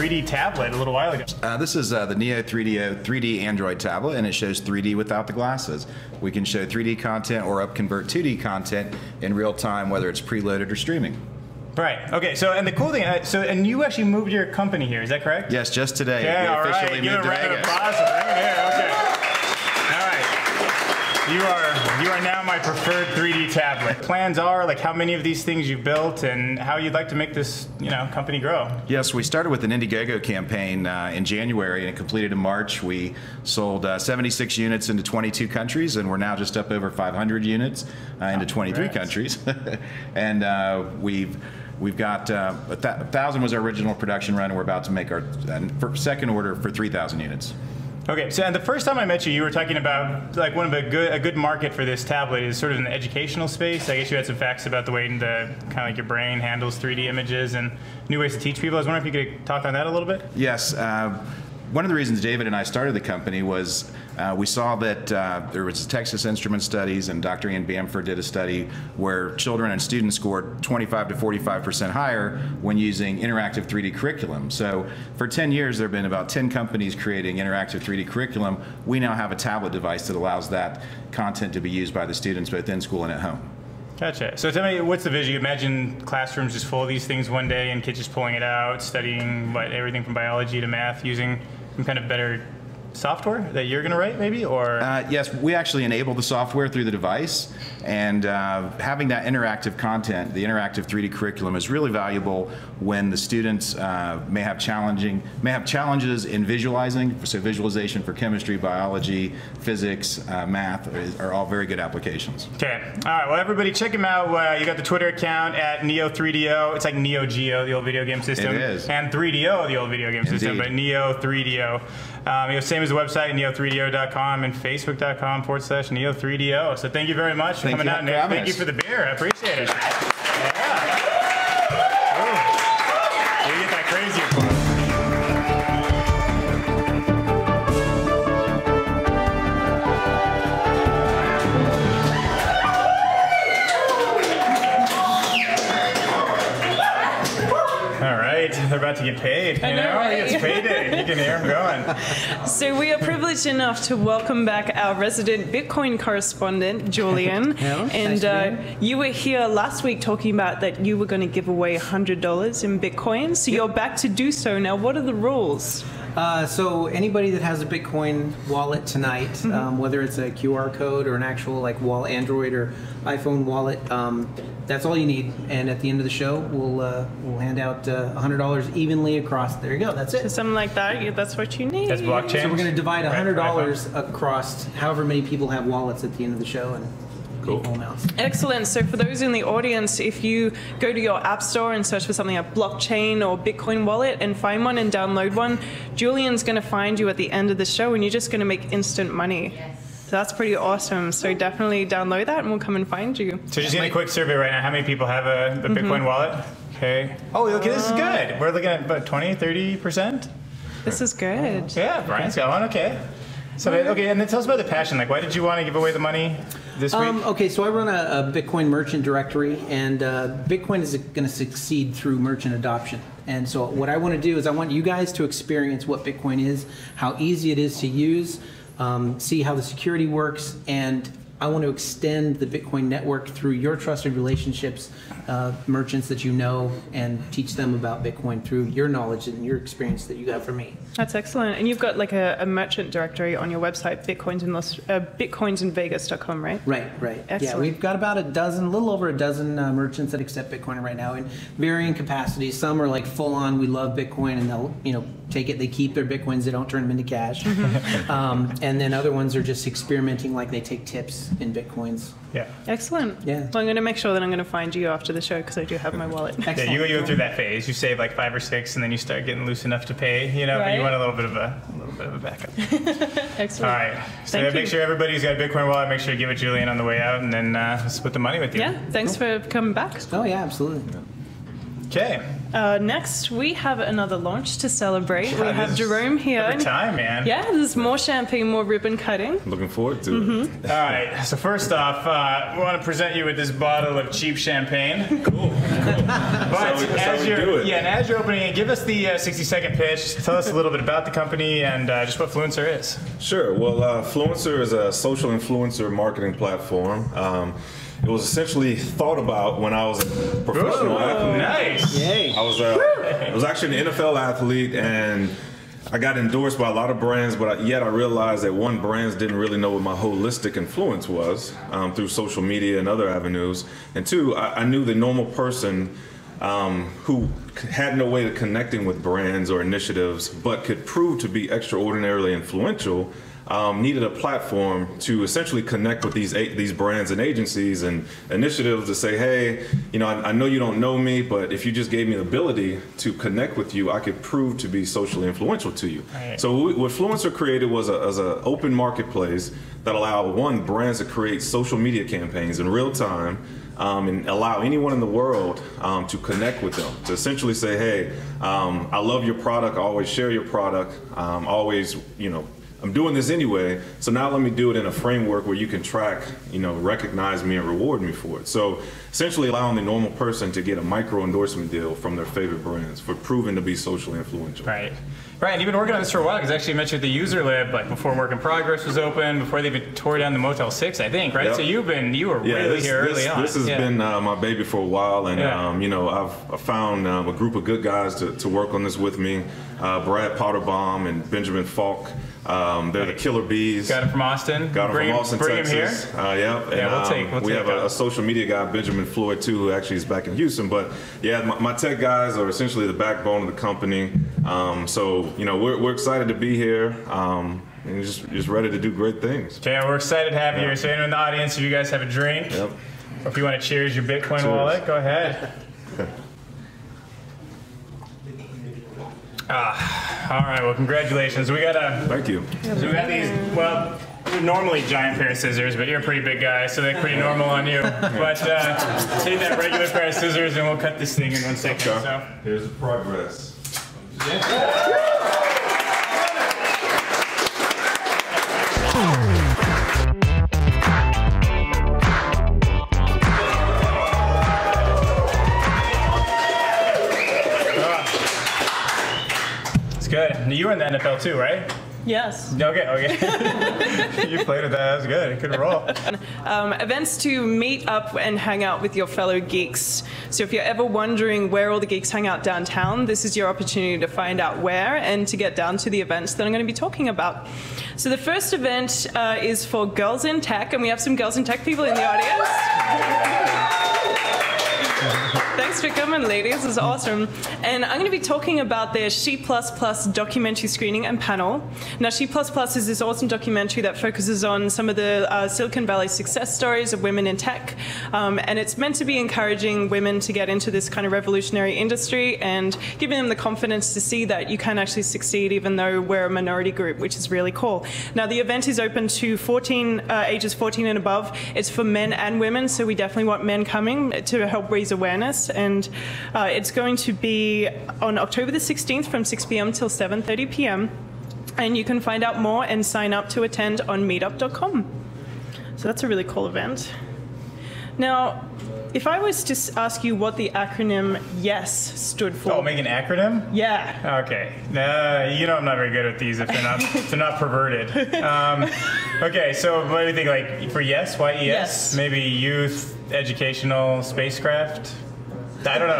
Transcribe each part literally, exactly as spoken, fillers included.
three D tablet a little while ago. Uh, this is uh, the Neo three D O three D Android tablet, and it shows three D without the glasses. We can show three D content or upconvert two D content in real time, whether it's preloaded or streaming. Right. Okay. So, and the cool thing, uh, so, and you actually moved your company here. Is that correct? Yes, just today. Yeah. We All officially right. Give moved a to round of Vegas. applause. Bring it here. Okay. All right. You are you are now my preferred three D tablet. Plans are like how many of these things you've built and how you'd like to make this you know company grow. Yes, we started with an Indiegogo campaign uh, in January and it completed in March. We sold uh, seventy-six units into twenty-two countries, and we're now just up over five hundred units uh, into twenty-three countries. And uh, we've We've got uh, a th thousand was our original production run, and we're about to make our uh, second order for three thousand units. Okay, so and the first time I met you, you were talking about like one of a good a good market for this tablet is sort of in the educational space. I guess you had some facts about the way the kind of like your brain handles three D images and new ways to teach people. I was wondering if you could talk on that a little bit. Yes. Uh, One of the reasons David and I started the company was uh, we saw that uh, there was Texas Instrument Studies, and Doctor Ian Bamford did a study where children and students scored twenty-five to forty-five percent higher when using interactive three D curriculum. So for ten years there have been about ten companies creating interactive three D curriculum. We now have a tablet device that allows that content to be used by the students both in school and at home. Gotcha. So tell me, what's the vision? You imagine classrooms just full of these things one day and kids just pulling it out, studying what, everything from biology to math, using some kind of better software that you're going to write, maybe? Or uh, yes, we actually enable the software through the device, and uh, having that interactive content, the interactive three D curriculum, is really valuable when the students uh, may have challenging, may have challenges in visualizing. So visualization for chemistry, biology, physics, uh, math are, are all very good applications. Okay. All right. Well, everybody, check him out. Uh, you got the Twitter account at Neo three D O. It's like Neo Geo, the old video game system, it is, and three D O, the old video game Indeed. system, but Neo three D O. Um, you know, same as the website, neo three D O dot com and facebook.com forward slash Neo three D O. So thank you very much for thank coming you out, Nick. Thank us. you for the beer. I appreciate it. Yeah. Ooh. You get that crazy applause. They're about to get paid, you I know, know? right? It's payday. You can hear them going. So we are privileged enough to welcome back our resident Bitcoin correspondent, Julian. Hello, and nice uh, you were here last week talking about that you were going to give away one hundred dollars in Bitcoin. So yep. You're back to do so now. What are the rules? Uh, so anybody that has a Bitcoin wallet tonight, mm-hmm. um, whether it's a Q R code or an actual like wallet, Android or iPhone wallet, um, that's all you need. And at the end of the show, we'll uh, we'll hand out uh, one hundred dollars evenly across. There you go. That's it. So something like that. Yeah, that's what you need. That's blockchain. So we're going to divide one hundred dollars right, right, across however many people have wallets at the end of the show. And cool. Amounts. Excellent. So for those in the audience, if you go to your app store and search for something like blockchain or Bitcoin wallet and find one and download one, Julian's going to find you at the end of the show and you're just going to make instant money. Yes. So that's pretty awesome. So definitely download that and we'll come and find you. So just get a quick survey right now. How many people have a, a Bitcoin mm-hmm. wallet? Okay. Oh, okay, this is good. We're looking at about twenty, thirty percent? This is good. Yeah, Brian's got one. Okay. So, okay, and then tell us about the passion. Like, why did you want to give away the money this week? Um, okay, so I run a, a Bitcoin merchant directory, and uh, Bitcoin is going to succeed through merchant adoption. And so what I want to do is I want you guys to experience what Bitcoin is, how easy it is to use, um, see how the security works, and I want to extend the Bitcoin network through your trusted relationships, uh, merchants that you know, and teach them about Bitcoin through your knowledge and your experience that you got from me. That's excellent. And you've got like a, a merchant directory on your website, bitcoins in Los, uh, bitcoins in vegas dot com, right? Right, right. Excellent. Yeah, we've got about a dozen, a little over a dozen uh, merchants that accept Bitcoin right now in varying capacities. Some are like full on, we love Bitcoin, and they'll, you know, take it, they keep their Bitcoins, they don't turn them into cash. um, and then other ones are just experimenting, like they take tips in Bitcoins. Yeah. Excellent. Yeah. Well, I'm going to make sure that I'm going to find you after the show because I do have my wallet. Yeah, you go through that phase. You save like five or six, and then you start getting loose enough to pay. You know, right. but you want a little bit of a, a little bit of a backup. Excellent. All right. So Thank make you. sure everybody's got a Bitcoin wallet. Make sure you give it Julian on the way out, and then uh, split the money with you. Yeah. Thanks cool. for coming back. Oh yeah, absolutely. Okay. Uh, next, we have another launch to celebrate. God, we have this is Jerome here. Every time, man. Yeah, there's more champagne, more ribbon cutting. Looking forward to Mm-hmm. it. All right. So first off, uh, we want to present you with this bottle of cheap champagne. Cool. But how we- that's how as we you're do it. yeah, and as you're opening it, give us the uh, sixty second pitch. Tell us a little bit about the company and uh, just what Fluencr is. Sure. Well, uh, Fluencr is a social influencer marketing platform. Um, it was essentially thought about when I was a professional Ooh, athlete. nice. Yay. I was uh, I was actually an N F L athlete, and I got endorsed by a lot of brands, but I, yet I realized that one, brands didn't really know what my holistic influence was um, through social media and other avenues, and two, I, I knew the normal person um, who had no way of connecting with brands or initiatives, but could prove to be extraordinarily influential. Um, needed a platform to essentially connect with these a- these brands and agencies and initiatives to say, hey, you know, I, I know you don't know me, but if you just gave me the ability to connect with you, I could prove to be socially influential to you. Right. So we, what Fluencr created was a, as an open marketplace that allowed, one, brands to create social media campaigns in real time, Um, and allow anyone in the world um, to connect with them, to essentially say, hey, um, I love your product, I always share your product, um, always, you know, I'm doing this anyway, so now let me do it in a framework where you can track, you know, recognize me and reward me for it. So essentially allowing the normal person to get a micro endorsement deal from their favorite brands for proving to be socially influential. Right. Brian, you've been working on this for a while because actually you mentioned the user lib like before Work in Progress was open, before they even tore down the Motel six, I think, right? Yep. So you've been, you were Yeah, really this, here this, early on. this has Yeah. been uh, my baby for a while, and Yeah. um, you know, I've I found um, a group of good guys to, to work on this with me. Uh, Brad Potterbaum and Benjamin Falk. Um, they're the Killer Bees. Got him from Austin. Got him bring from Austin, bring Texas. him here. Uh, yeah, and, Yeah, we'll um, take- we'll we take have a, that. a social media guy, Benjamin Floyd, too, who actually is back in Houston. But yeah, my, my tech guys are essentially the backbone of the company. Um, so you know, we're, we're excited to be here. Um, and just just ready to do great things. Okay, we're excited to have you here. So anyone in the audience, if you guys have a drink, Yep. or if you want to cheers your Bitcoin Cheers. wallet, go ahead. Ah, all right. Well, congratulations. We got a. Thank you. So we got these. Well, they're normally giant pair of scissors, but you're a pretty big guy, so they're pretty normal on you. But uh, take that regular pair of scissors, and we'll cut this thing in one second. Okay. So. Here's the progress. It's good. You were in the N F L too, right? Yes. Okay, okay. You played with that. That was good. Good roll. Um, events to meet up and hang out with your fellow geeks. So if you're ever wondering where all the geeks hang out downtown, this is your opportunity to find out where and to get down to the events that I'm going to be talking about. So the first event uh, is for Girls in Tech, and we have some Girls in Tech people in the audience. Thanks for coming, ladies. It's awesome. And I'm going to be talking about their She Plus Plus documentary screening and panel. Now, She Plus Plus is this awesome documentary that focuses on some of the uh, Silicon Valley success stories of women in tech. Um, and it's meant to be encouraging women to get into this kind of revolutionary industry and giving them the confidence to see that you can actually succeed even though we're a minority group, which is really cool. Now, the event is open to fourteen, uh, ages fourteen and above. It's for men and women, so we definitely want men coming to help raise awareness. And uh, it's going to be on October the sixteenth from six p m till seven thirty p m And you can find out more and sign up to attend on meetup dot com. So that's a really cool event. Now, if I was to s- ask you what the acronym YES stood for. Oh, make an acronym? Yeah. Okay. Uh, you know I'm not very good at these if they're not if they're not perverted. Um, okay, so what do you think? Like for yes, Y E S? Yes. Maybe youth, educational, spacecraft. I don't know.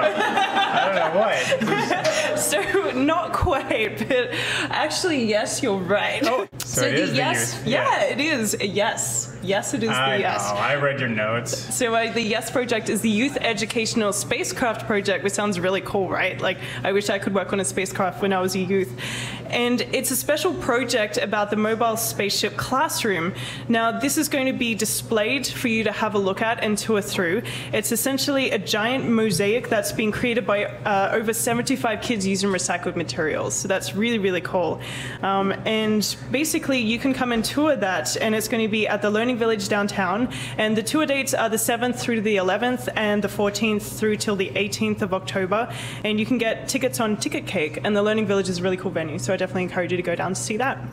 I don't know what. So not quite, but actually, yes, you're right. Oh, so it is the the yes, youth. yeah, Yeah. it is. a Yes, yes, it is I the yes. know. I read your notes. So uh, the YES project is the Youth Educational Spacecraft Project, which sounds really cool, right? Like, I wish I could work on a spacecraft when I was a youth. And it's a special project about the mobile spaceship classroom. Now, this is going to be displayed for you to have a look at and tour through. It's essentially a giant mosaic that's been created by uh, over seventy-five kids using recycled materials. So that's really, really cool. Um, and basically, basically you can come and tour that, and it's going to be at the Learning Village downtown. And the tour dates are the seventh through to the eleventh and the fourteenth through till the eighteenth of October. And you can get tickets on Ticket Cake, and the Learning Village is a really cool venue, so I definitely encourage you to go down to see that.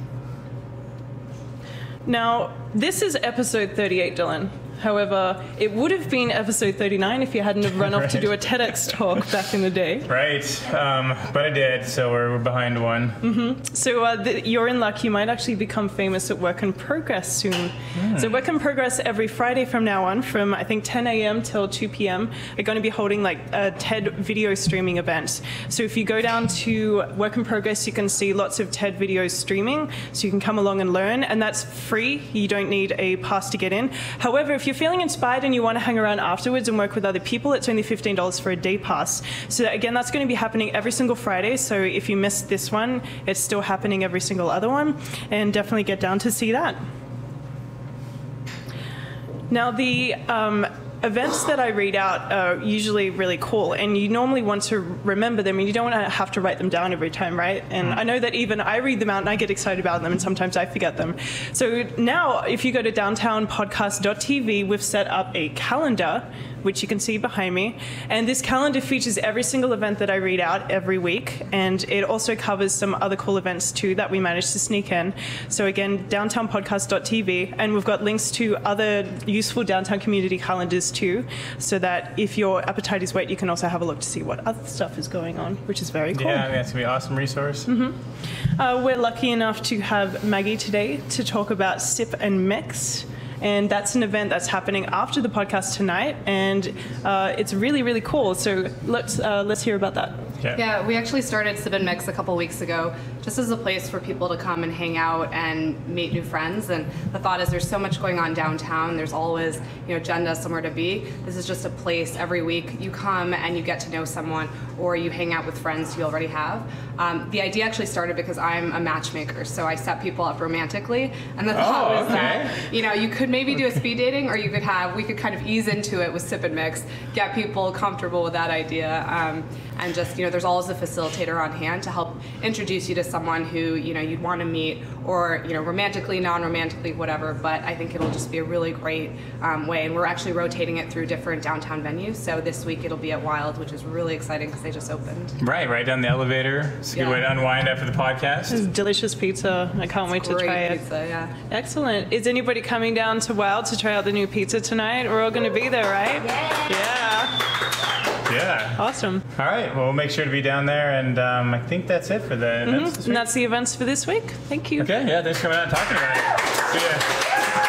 Now, this is episode thirty-eight, Dylan. However, it would have been episode thirty-nine if you hadn't have run off Right. to do a TEDx talk back in the day. Right, um, but I did, so we're, we're behind one. Mm-hmm. So uh, the, you're in luck. You might actually become famous at Work in Progress soon. Mm. So Work in Progress every Friday from now on, from I think ten a m till two p m, are going to be holding like a TED video streaming event. So if you go down to Work in Progress, you can see lots of TED videos streaming. So you can come along and learn, and that's free. You don't need a pass to get in. However, if you're feeling inspired and you want to hang around afterwards and work with other people, it's only fifteen dollars for a day pass. So again, that's going to be happening every single Friday. So if you missed this one, it's still happening every single other one. And definitely get down to see that. Now, the um, events that I read out are usually really cool, and you normally want to remember them, and you don't want to have to write them down every time, right? And I know that even I read them out and I get excited about them, and sometimes I forget them. So now, if you go to downtown podcast dot t v, we've set up a calendar, which you can see behind me. And this calendar features every single event that I read out every week, and it also covers some other cool events too that we managed to sneak in. So again, downtown podcast dot t v, and we've got links to other useful downtown community calendars too, so that if your appetite is whet, you can also have a look to see what other stuff is going on, which is very cool. Yeah, I mean, that's going to be an awesome resource. Mm-hmm. uh, we're lucky enough to have Maggie today to talk about Sip and Mix. And that's an event that's happening after the podcast tonight, and uh, it's really, really cool. So let's uh, let's hear about that. Yeah. Yeah, we actually started Sip and Mix a couple weeks ago, just as a place for people to come and hang out and meet new friends. And the thought is, there's so much going on downtown. There's always, you know, agenda, somewhere to be. This is just a place every week you come and you get to know someone, or you hang out with friends you already have. Um, the idea actually started because I'm a matchmaker, so I set people up romantically. And the thought Oh, was okay. that, you know, you could maybe do a speed dating, or you could have, we could kind of ease into it with Sip and Mix, get people comfortable with that idea, um, and just, you know, there's always a facilitator on hand to help introduce you to someone who, you know, you'd want to meet, or, you know, romantically, non-romantically, whatever. But I think it'll just be a really great um, way, and we're actually rotating it through different downtown venues. So this week it'll be at Wild, which is really exciting because they just opened. Right, right down the elevator. It's a good Yeah. way to unwind after the podcast. This is delicious pizza. I can't wait to Great try it. pizza, yeah. Excellent. Is anybody coming down to Wild to try out the new pizza tonight? We're all going to be there, right? Yeah. Yeah. Yeah. Awesome. All right, well, we'll make sure to be down there, and um, I think that's it for the events this And week. that's the events for this week. Thank you. Okay, yeah, thanks for coming out and talking about it. See ya.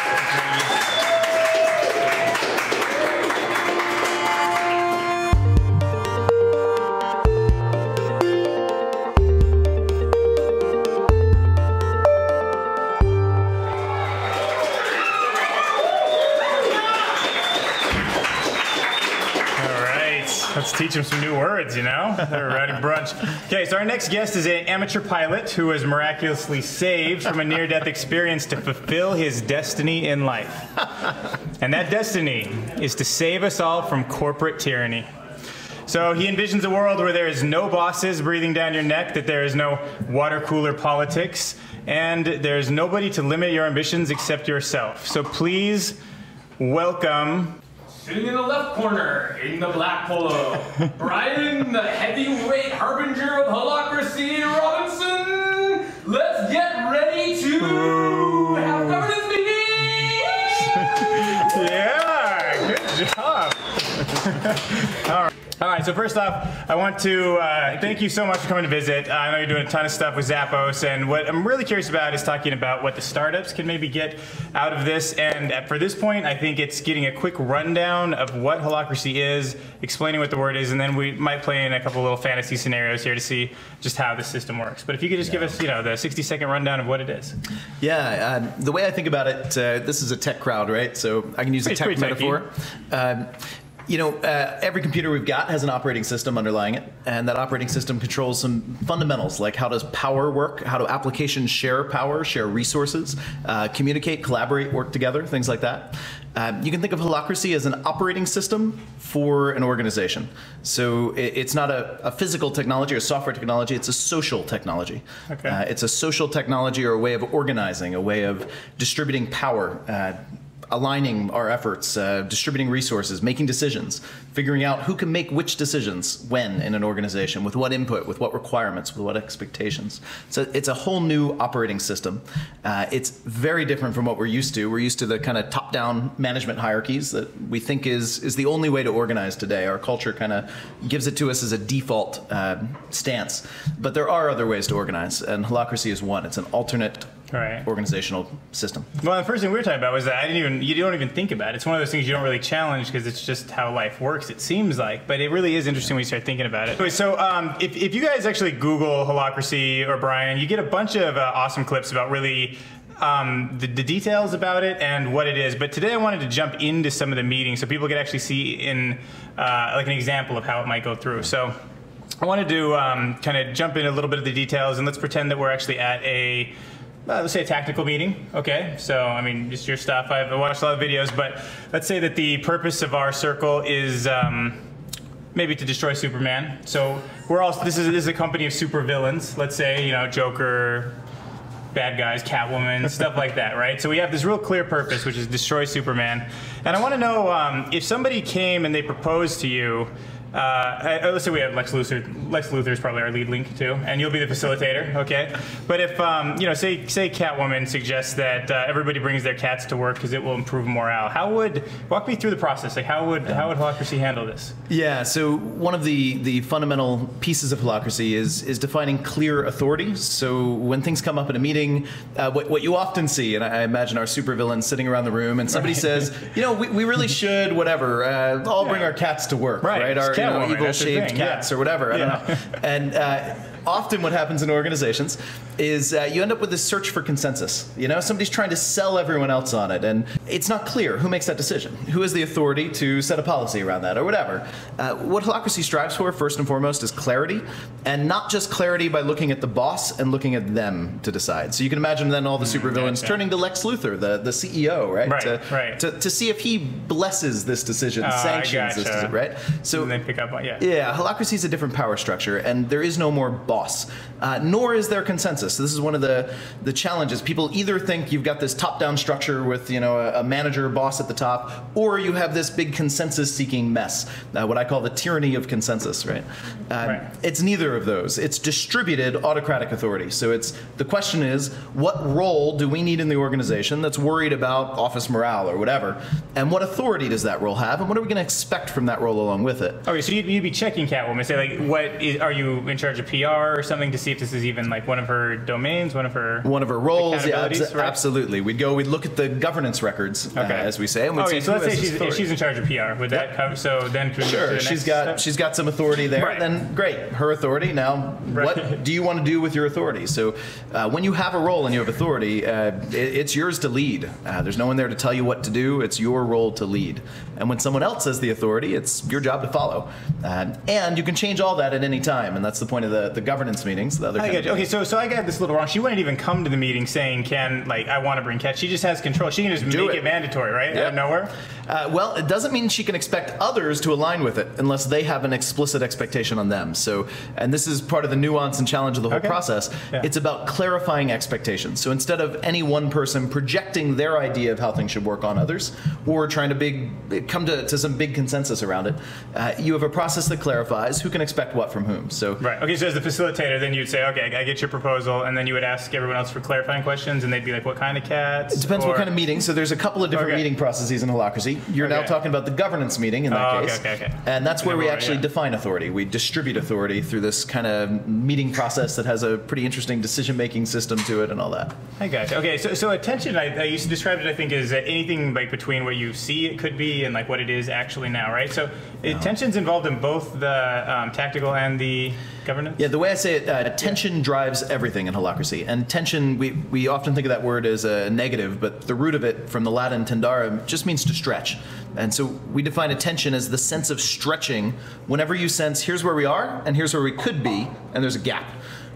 Let's teach them some new words, you know? They're riding brunch. Okay, so our next guest is an amateur pilot who was miraculously saved from a near-death experience to fulfill his destiny in life. And that destiny is to save us all from corporate tyranny. So he envisions a world where there is no bosses breathing down your neck, that there is no water cooler politics, and there's nobody to limit your ambitions except yourself. So please welcome... Sitting in the left corner, in the black polo, Brian, the heavyweight harbinger of Holacracy, Robinson. Let's get ready to have governance meetings! Yeah, good job. All right. All right, so first off, I want to uh, thank you so much for coming to visit. Uh, I know you're doing a ton of stuff with Zappos, and what I'm really curious about is talking about what the startups can maybe get out of this. And at, for this point, I think it's getting a quick rundown of what Holacracy is, explaining what the word is, and then we might play in a couple little fantasy scenarios here to see just how the system works. But if you could just give us, you know, the sixty second rundown of what it is. Yeah, um, the way I think about it, uh, this is a tech crowd, right? So I can use Pretty- a tech pretty techy. metaphor. Um, You know, uh, every computer we've got has an operating system underlying it, and that operating system controls some fundamentals, like how does power work, how do applications share power, share resources, uh, communicate, collaborate, work together, things like that. Um, you can think of Holacracy as an operating system for an organization. So it, it's not a, a physical technology or software technology, it's a social technology. Okay. Uh, it's a social technology or a way of organizing, a way of distributing power, uh, aligning our efforts, uh, distributing resources, making decisions, figuring out who can make which decisions when in an organization, with what input, with what requirements, with what expectations. So it's a whole new operating system. Uh, it's very different from what we're used to. We're used to the kind of top-down management hierarchies that we think is, is the only way to organize today. Our culture kind of gives it to us as a default uh, stance. But there are other ways to organize, and Holacracy is one. It's an alternate Right. organizational system. Well, the first thing we were talking about was that I didn't even, you don't even think about it. It's one of those things you don't really challenge because it's just how life works, it seems like. But it really is interesting when you start thinking about it. Anyway, so um, if, if you guys actually Google Holacracy or Brian, you get a bunch of uh, awesome clips about really um, the, the details about it and what it is. But today I wanted to jump into some of the meetings so people could actually see in uh, like an example of how it might go through. So I wanted to um, kind of jump in a little bit of the details, and let's pretend that we're actually at a Uh, let's say a tactical meeting, okay? So, I mean, just your stuff. I've watched a lot of videos, but let's say that the purpose of our circle is um, maybe to destroy Superman. So we're all, this is, this is a company of supervillains. Let's say, you know, Joker, bad guys, Catwoman, stuff like that, right? So we have this real clear purpose, which is destroy Superman. And I want to know um, if somebody came and they proposed to you, Uh, let's say we have Lex Luthor. Lex Luthor is probably our lead link too, and you'll be the facilitator, okay? But if um, you know, say say Catwoman suggests that uh, everybody brings their cats to work because it will improve morale, how would walk me through the process? Like how would how would Holacracy handle this? Yeah, so one of the the fundamental pieces of Holacracy is is defining clear authority. So when things come up in a meeting, uh, what what you often see, and I imagine our supervillains sitting around the room, and somebody right. says, you know, we, we really should whatever, uh, all bring yeah. our cats to work, right? right? Our you know, Woman, evil shaved cats yeah. or whatever. I yeah. don't know. And uh, often what happens in organizations is uh, you end up with this search for consensus. You know, somebody's trying to sell everyone else on it, and it's not clear who makes that decision. Who has the authority to set a policy around that or whatever? Uh, what Holacracy strives for, first and foremost, is clarity, and not just clarity by looking at the boss and looking at them to decide. So you can imagine then all the supervillains mm, yeah. turning to Lex Luthor, the, the C E O, right? Right, to, right. To, to see if he blesses this decision, uh, sanctions gotcha. this decision, right? So and they pick up on, yeah. Yeah, Holacracy is a different power structure, and there is no more boss, uh, nor is there consensus. This is one of the the challenges. People either think you've got this top-down structure with you know a, a manager, boss at the top, or you have this big consensus-seeking mess, uh, what I call the tyranny of consensus. Right? Uh, right. It's neither of those. It's distributed autocratic authority. So it's the question is, what role do we need in the organization that's worried about office morale or whatever, and what authority does that role have, and what are we going to expect from that role along with it? Okay, so you'd, you'd be checking Catwoman, say like, what is, are you in charge of P R or something to see if this is even like one of her domains, one of her one of her roles? Yeah, abs right? absolutely. We'd go, we'd look at the governance records, okay. uh, as we say. And we'd okay, see so let's say she's, if she's in charge of P R. Would that yep. cover? So then could we sure, move to the she's next got step? she's got some authority there. Right. Then great, her authority. Now, right. what do you want to do with your authority? So uh, when you have a role and you have authority, uh, it, it's yours to lead. Uh, there's no one there to tell you what to do. It's your role to lead. And when someone else has the authority, it's your job to follow. Uh, and you can change all that at any time, and that's the point of the, the governance meetings. The other I get you. Okay, so so I got this little wrong. She wouldn't even come to the meeting saying, "Can like I want to bring cats." She just has control. She can just Do make it. it mandatory, right? Yep. Out of nowhere. Uh, well, it doesn't mean she can expect others to align with it unless they have an explicit expectation on them. So, and this is part of the nuance and challenge of the whole okay. process. Yeah. It's about clarifying expectations. So instead of any one person projecting their idea of how things should work on others, or trying to big come to, to some big consensus around it, uh, you have a process that clarifies who can expect what from whom. So right. Okay. So as the facilitator, then you'd say, "Okay, I get your proposal," and then you would ask everyone else for clarifying questions, and they'd be like, "What kind of cats?" It depends or... what kind of meeting. So there's a couple of different okay. meeting processes in Holacracy. You're okay. now talking about the governance meeting in that oh, case. Okay, okay, okay. And that's where we more, actually yeah. define authority. We distribute authority through this kind of meeting process that has a pretty interesting decision-making system to it and all that. I got you. Okay, so so attention, I, I used to describe it, I think, as anything like between what you see it could be and like what it is actually now, right? So no. attention's involved in both the um, tactical and the governance? Yeah, the way I say it, uh, tension drives everything in Holacracy. And tension, we, we often think of that word as a negative, but the root of it from the Latin tendere just means to stretch. And so we define attention as the sense of stretching whenever you sense here's where we are and here's where we could be, and there's a gap.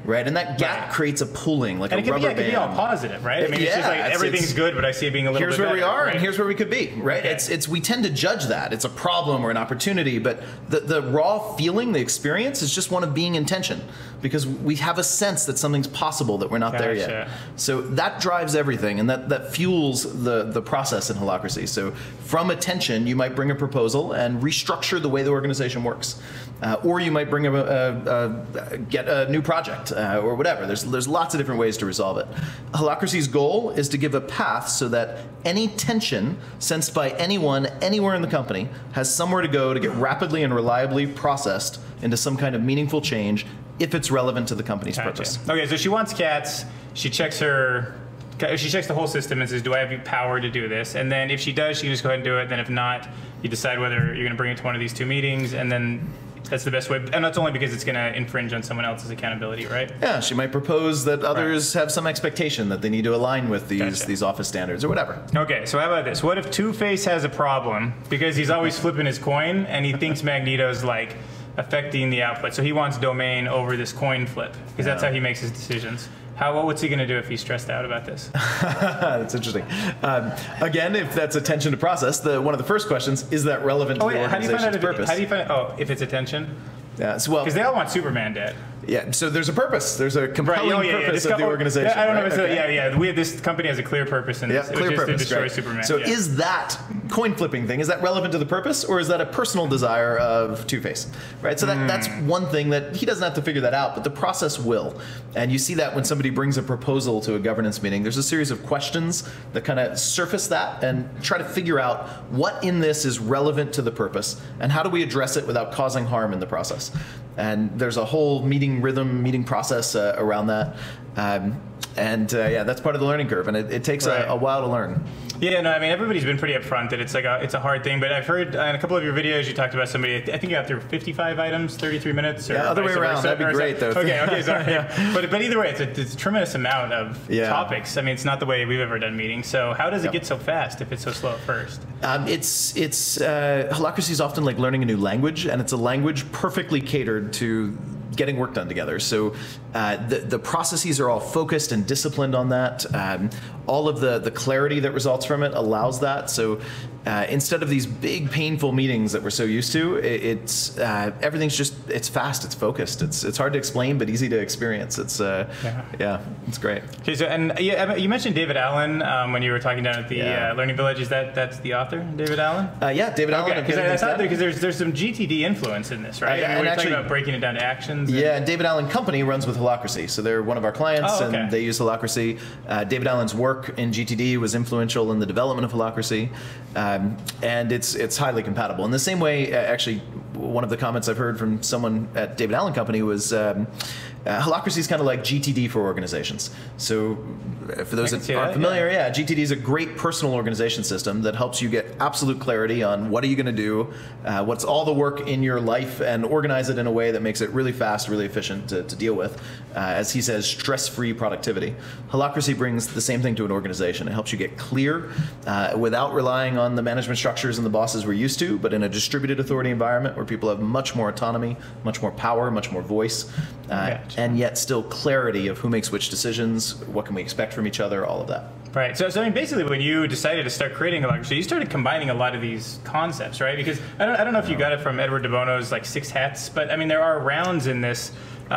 right? And that gap Right. creates a pulling, like And a it can, rubber be, yeah, it can band. be all positive, right? I mean, yeah, it's just like it's- everything's it's- good, but I see it being a little here's bit where we better, are right? and here's where we could be, right? Okay. It's it's we tend to judge that. It's a problem or an opportunity, but the, the raw feeling, the experience is just one of being in tension because we have a sense that something's possible that we're not there yet. Gotcha. So that drives everything and that, that fuels the, the process in Holacracy. So from attention, you might bring a proposal and restructure the way the organization works. Uh, or you might bring a, a, a get a new project uh, or whatever. There's there's lots of different ways to resolve it. Holacracy's goal is to give a path so that any tension sensed by anyone anywhere in the company has somewhere to go to get rapidly and reliably processed into some kind of meaningful change if it's relevant to the company's Gotcha. purpose. Okay, so she wants cats. She checks her, she checks the whole system and says, "Do I have the power to do this?" And then if she does, she can just go ahead and do it. Then if not, you decide whether you're going to bring it to one of these two meetings, and then that's the best way. And that's only because it's going to infringe on someone else's accountability, right? Yeah, she might propose that others have some expectation that they need to align with these Gotcha. these office standards or whatever. Okay, so how about this? What if Two-Face has a problem because he's always flipping his coin and he thinks Magneto's like affecting the output, so he wants domain over this coin flip because that's Yeah. how he makes his decisions. How, what's he going to do if he's stressed out about this? That's interesting. Um, again, if that's attention to process, the one of the first questions is that relevant to Oh the yeah, how do you find organization's out if it, purpose? how do you find oh if it's attention? Yeah, so, well, Because they all want Superman dead. yeah. So there's a purpose. There's a compelling oh, yeah, yeah, purpose this of the co- organization. Yeah, I don't know. right? If it's a, Okay. yeah, yeah. We this company has a clear purpose, in Yeah, this, clear which purpose. is to destroy right. Superman. So yeah. is that coin flipping thing, is that relevant to the purpose, or is that a personal desire of Two-Face? Right. So that, Hmm. that's one thing that he doesn't have to figure that out, but the process will. And you see that when somebody brings a proposal to a governance meeting, there's a series of questions that kind of surface that and try to figure out what in this is relevant to the purpose and how do we address it without causing harm in the process. And there's a whole meeting rhythm, meeting process uh, around that. Um, and uh, yeah, that's part of the learning curve, and it, it takes Right. a, a while to learn. Yeah, no, I mean everybody's been pretty upfront that it's like a it's a hard thing. But I've heard uh, in a couple of your videos you talked about somebody. I think you got through fifty-five items, thirty-three minutes. Or Yeah, other way vice around. versa, That'd be or is great, that- though. Okay, okay, sorry. yeah. But but either way, it's a, it's a tremendous amount of Yeah. topics. I mean, it's not the way we've ever done meetings. So how does it Yep. get so fast if it's so slow at first? Um, it's it's uh, Holacracy is often like learning a new language, and it's a language perfectly catered to getting work done together. So uh, the the processes are all focused and disciplined on that. Um, all of the the clarity that results from it allows that. So uh, instead of these big painful meetings that we're so used to, it, it's uh, everything's just it's fast, it's focused, it's it's hard to explain but easy to experience. It's uh, Yeah. yeah, it's great. Okay, so and yeah, you mentioned David Allen um, when you were talking down at the Yeah. uh, Learning Village. Is that that's the author, David Allen? Uh, yeah, David Allen. Okay, of because Getting I Things thought Done. because there's there's some G T D influence in this, right? Uh, I mean, and we're actually- talking about breaking it down to actions. and- Yeah, and David Allen Company runs with Holacracy, so they're one of our clients, Oh, okay. and they use Holacracy. Uh, David Allen's work in G T D was influential in the development of Holacracy, um, and it's it's highly compatible. In the same way, uh, actually, one of the comments I've heard from someone at David Allen Company was um, uh, Holacracy is kind of like G T D for organizations. So, uh, for those I can that see aren't that, familiar, yeah. G T D is a great personal organization system that helps you get absolute clarity on what are you going to do, uh, what's all the work in your life, and organize it in a way that makes it really fast, really efficient to, to deal with. Uh, as he says, stress-free productivity. Holacracy brings the same thing to an organization. It helps you get clear uh, without relying on the management structures and the bosses we're used to, but in a distributed authority environment where people have much more autonomy, much more power, much more voice, uh, Gotcha. and yet still clarity of who makes which decisions, what can we expect from each other, all of that. Right. So, so I mean, basically, when you decided to start creating Holacracy, you started combining a lot of these concepts, right? Because I don't, I don't know if you got it from Edward de Bono's like Six Hats, but I mean, there are rounds in this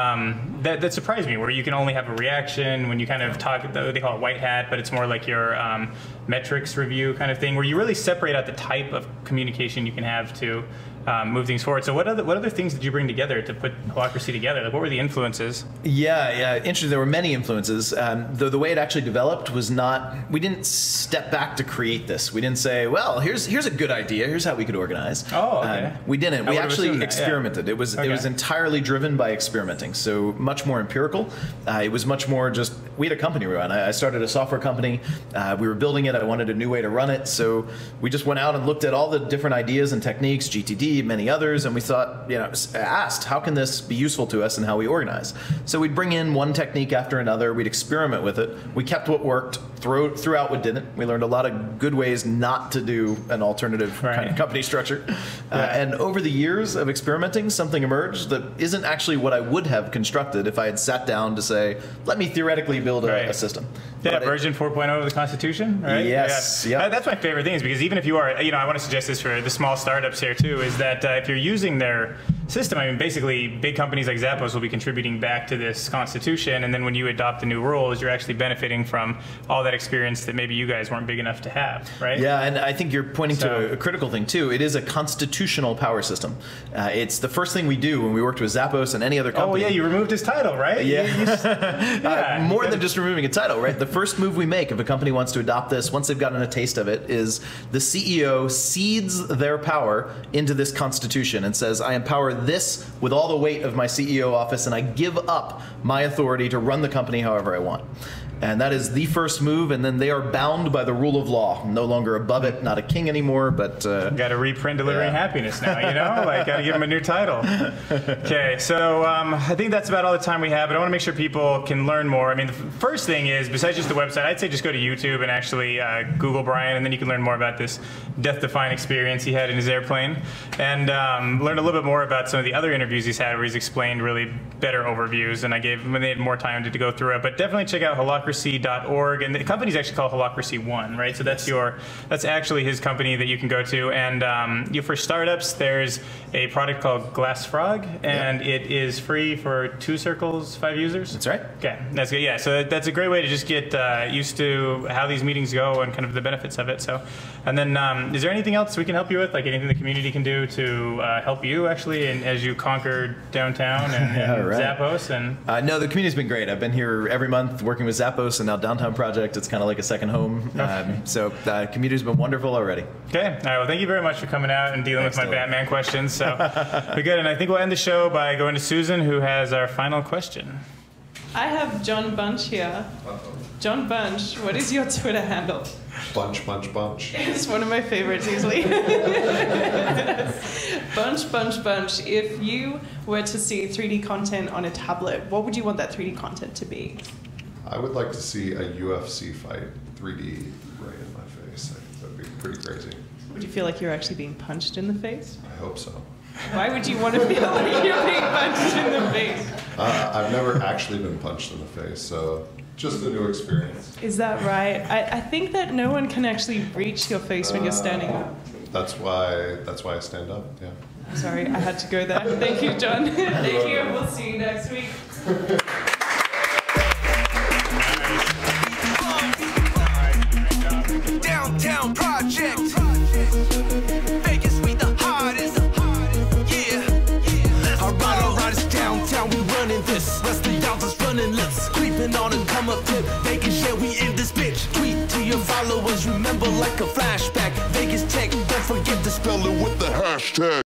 um, that, that surprised me, where you can only have a reaction when you kind of talk. They call it white hat, but it's more like your um, metrics review kind of thing, where you really separate out the type of communication you can have to um, move things forward. So, what other what other things did you bring together to put Holacracy together? Like, what were the influences? Yeah, yeah, interesting. There were many influences. Um, the, the way it actually developed was not, we didn't step back to create this. We didn't say, well, here's here's a good idea. Here's how we could organize. Oh, okay. Um, we didn't. I We would've actually assumed that, yeah. experimented. It was Okay. it was entirely driven by experimenting. So much more empirical. Uh, it was much more just, we had a company we ran. I, I started a software company. Uh, we were building it. I wanted a new way to run it. So we just went out and looked at all the different ideas and techniques, G T D, many others, and we thought, you know, asked, how can this be useful to us and how we organize? So we'd bring in one technique after another. We'd experiment with it. We kept what worked, throw, threw out what didn't. We learned a lot of good ways not to do an alternative Right. kind of company structure. Uh, Yeah. and over the years of experimenting, something emerged that isn't actually what I would have constructed if I had sat down to say, let me theoretically build a, Right. a system. Yeah, But it- version four point oh of the Constitution, right? Yes, Yeah. yep. Uh, That's my favorite thing is because even if you are, you know, I want to suggest this for the small startups here too, is that uh, if you're using their system, I mean, basically big companies like Zappos will be contributing back to this Constitution, and then when you adopt the new rules, you're actually benefiting from all that experience that maybe you guys weren't big enough to have, right? Yeah, and I think you're pointing So- to a, a critical thing too. It is a constitutional power system. Uh, it's the first thing we do when we worked with Zappos and any other Oh company. yeah, you removed his title, right? Yeah. You- you s- yeah, uh, more you than did. just removing a title, right? The first move we make if a company wants to adopt this, once they've gotten a taste of it, is the C E O cedes their power into this constitution and says, I empower this with all the weight of my C E O office, and I give up my authority to run the company however I want. And that is the first move, and then they are bound by the rule of law. No longer above it, not a king anymore, but... Uh, Got to reprint Delivering Yeah. Happiness now, you know? Like, got to give him a new title. Okay, so um, I think that's about all the time we have, but I want to make sure people can learn more. I mean, the f- first thing is, besides just the website, I'd say just go to YouTube and actually uh, Google Brian, and then you can learn more about this death-defying experience he had in his airplane, and um, learn a little bit more about some of the other interviews he's had where he's explained really better overviews, and I gave him, they had more time to, to go through it. But definitely check out Holacracy dot org, and the company's actually called Holacracy One, right? So that's your, that's actually his company that you can go to. And um, you, for startups, there's a product called Glass Frog, and Yep. it is free for two circles, five users. That's right. Okay, that's good. Yeah, so that's a great way to just get uh, used to how these meetings go and kind of the benefits of it. So, and then um, is there anything else we can help you with, like anything the community can do to uh, help you actually, and as you conquer downtown and, Yeah, and right. Zappos and. Uh, no, the community's been great. I've been here every month working with Zappos and now Downtown Project. It's kind of like a second home. Um, so the community's been wonderful already. Okay. All right. Well, thank you very much for coming out and dealing Thanks, with my Dylan. Batman questions. So we're good. And I think we'll end the show by going to Susan, who has our final question. I have John Bunch here. John Bunch, what is your Twitter handle? Bunch, bunch, bunch. It's one of my favorites easily. Bunch, bunch, bunch. If you were to see three D content on a tablet, what would you want that three D content to be? I would like to see a U F C fight three D right in my face. I think that'd be pretty crazy. Would you feel like you're actually being punched in the face? I hope so. Why would you want to feel like you're being punched in the face? Uh, I've never actually been punched in the face, so just a new experience. Is that right? I, I think that no one can actually reach your face when you're standing up. That's why. That's why I stand up. Yeah. I'm sorry, I had to go there. Thank you, John. Thank you. We'll see you next week. Downtown Project. Vegas, we the hardest. Yeah. Alright, alright, it's downtown. We running this. Rest of y'all just running lips. Creeping on and come up tip. Vegas, yeah, we in this bitch. Tweet to your followers. Remember like a flashback. Vegas Tech. Don't forget to spell it with the hashtag.